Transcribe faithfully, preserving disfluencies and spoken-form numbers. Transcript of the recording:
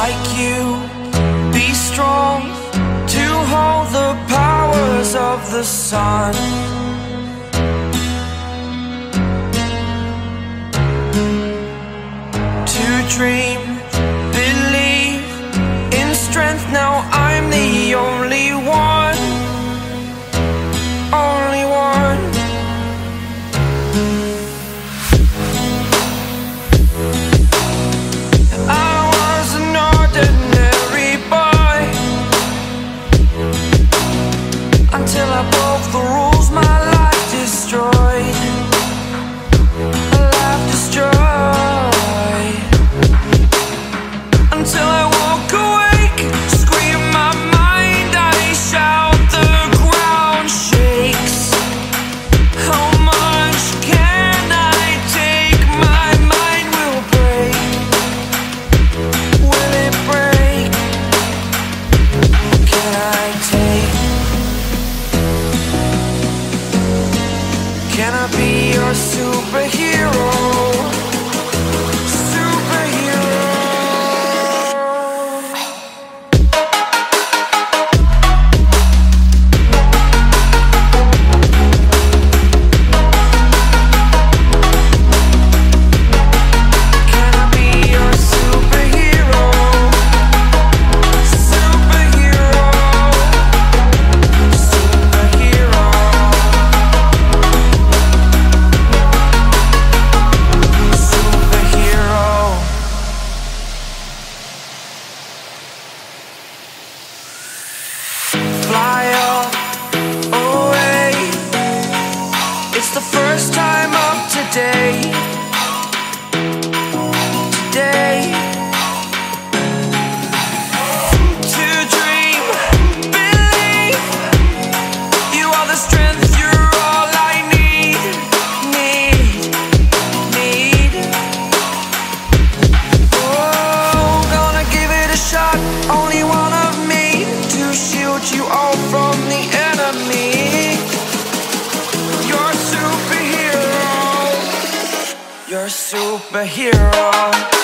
like you, be strong to hold the powers of the sun. To dream, believe in strength. Now I'm the only one, only one. I was an ordinary boy until I broke the rules. My life destroyed, a life destroyed. Until I woke awake, scream my mind, I shout, the ground shakes. How much can I take? My mind will break. Will it break? Can I take? Can I be your superhero? Fly up away. It's the first time of today. Today. To dream, believe. You are the strength, you're all I need. Need, need. Oh, gonna give it a shot. Only one of me to shield you all from the enemy. You're a superhero. You're a superhero.